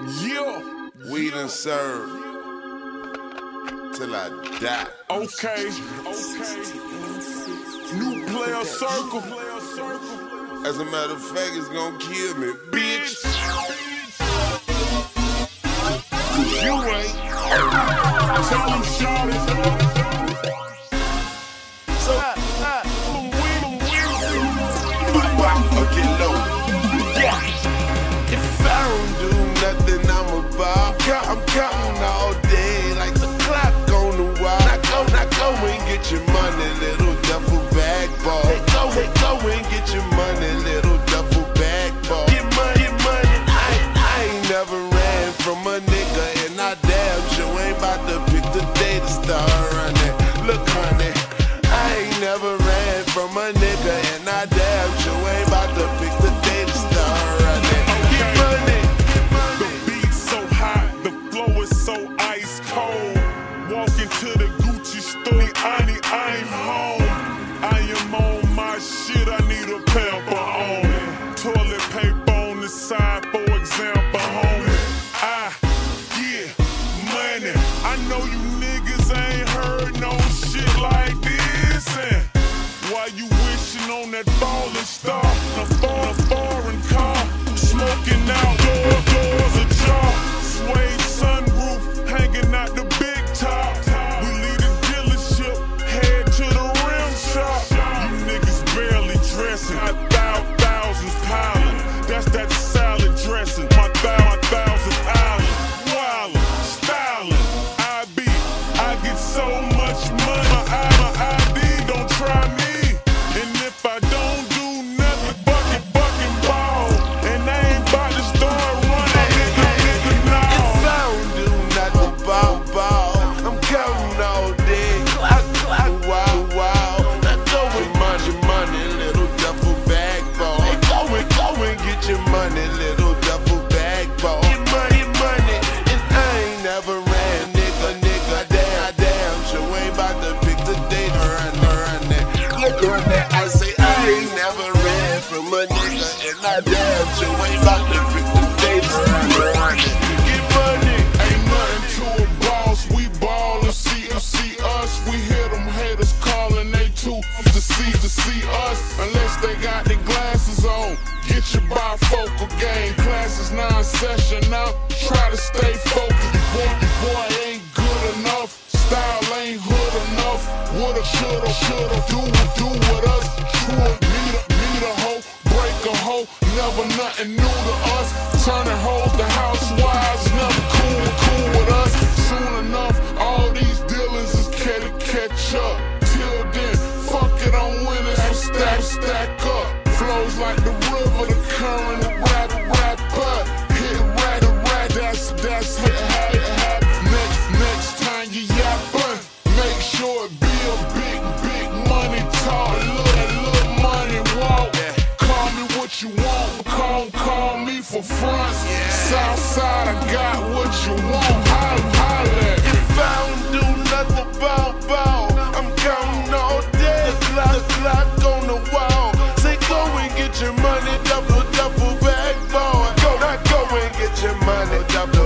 Yeah. We done served till I die. Okay. New player circle. As a matter of fact, it's gonna kill me, bitch. Cause you ain't. Tell them shawty. So, get low. Yeah. If I don't do nothing, I'm about. I'm counting all day like the clock on the wall. Now go and get your money, little duffel bag ball. Go and get your money, little duffel bag ball. Get money. I ain't never ran from a nigga, and I damn sure ain't about to pick the day to start running. Look, honey, I ain't never ran from a nigga, and I damn sure ain't about to pick the day to start running. Get money. The beat's so hot, the flow is so ice cold. Walking to the Gucci store, I ain't home. I am on my shit, I need a pamper on it. Toilet paper on the side, for example, homie. Yeah, money. I know you niggas ain't heard no shit like this. And why you wishing on that falling star? A foreign car, smoking outdoors, doors ajar. Suede sunroof, hanging out the big top. We leave the dealership, head to the rim shop. You niggas barely dressing, thousands piling. That's that salad dressing. My thousand island, wildin', styling. I get so much money. My ID don't try me. And if I don't do nothing, fucking ball. And I ain't about to start running, nigga, no. If I don't do nothing, ball, I'm counting all day. Clock, wow. Now go and money, little duffel bag ball. Go and get your money, little duffel bag ball. Get money, and I ain't never ran, nigga. Damn, sure ain't about to pick the day to run it. Look on that, I say I ain't never ran from a nigga, and I damn sure ain't about to pick the day to run it. Get money. Ain't nothing to a boss, we ball and see us. We hear them haters calling, they too to see us. Unless they got their glasses on, get your bifocal game. Classes 9 session now, try to stay focused. Boy ain't good enough, style ain't hood enough. Woulda, shoulda, do with us. True, meet a hoe, break a hoe, never nothing new to us. Turning hoes to housewives, never cool with us. Soon enough, all these dealings is catch up. Till then, fuck it, I'm winning, so stack up. Flows like the river, the current, the rap up. Hit rat, that's how it happen. Next time you yappin', make sure it be a big money talk. Little money walk. Call me what you want, call me for fronts. Southside, I got what you want. Holla. If I don't do nothing, ball, I'm counting all day. The clock on the wall. Say go and get your money, duffel bag ball. Go and get your money, duffel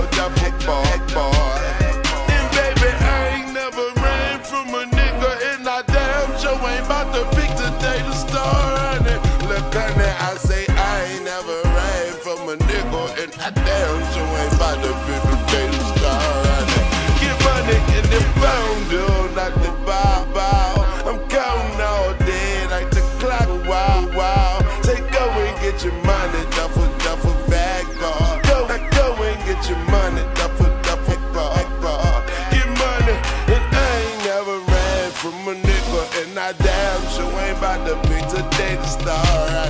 bag ball. And baby, I ain't never ran from a nigga, and I damn sure ain't about to pick the day to start running. Look, honey, I say I ain't never ran from a nigga, and I damn sure ain't about to pick the day to start running. Get money, and if I don't do nothing, bow, I'm counting all day like the clock, wow. Say go and get your money, duffel bag ball. Go and get your money, duffel bag ball. Get money, and I ain't never ran from a nigga, and I damn sure ain't about to pick the day to start.